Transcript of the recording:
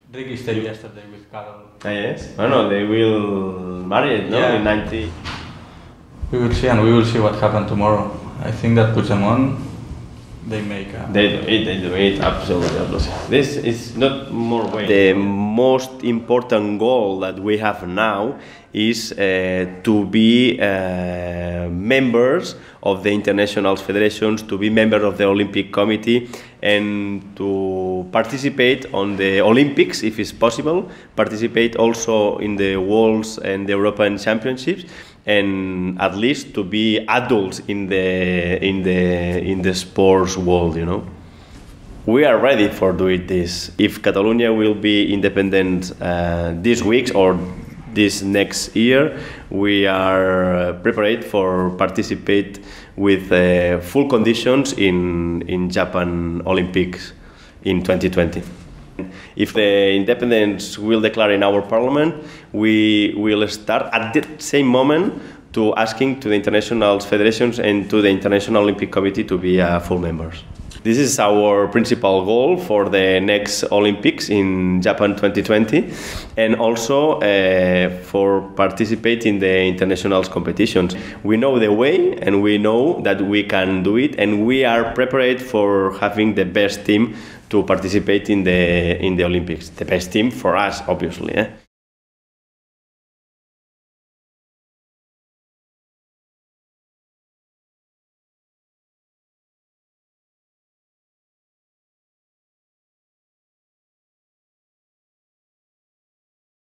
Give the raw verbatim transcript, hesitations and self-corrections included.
Ricky stayed yesterday with Catalan. Ah, yes? Oh no, they will marry it, no? Yeah. In ninety. We will see, and we will see what happens tomorrow. I think that Puigdemont, they make a... They do it, they do it, absolutely, absolutely. This is not more way. The most important goal that we have now is uh, to be uh, members of the international federations, to be members of the Olympic Committee, and to participate on the Olympics if it's possible, participate also in the Worlds and the European Championships, and at least to be adults in the in the in the sports world, you know. We are ready for doing this. If Catalonia will be independent uh, this week or this next year, we are prepared for participate with uh, full conditions in in Japan Olympics in twenty twenty. If the independence will declare in our parliament, we will start at the same moment to asking to the international federations and to the International Olympic Committee to be uh, full members. This is our principal goal for the next Olympics in Japan twenty twenty, and also uh, for participating in the international competitions. We know the way, and we know that we can do it, and we are prepared for having the best team to participate in the in the Olympics. The best team for us, obviously. Eh?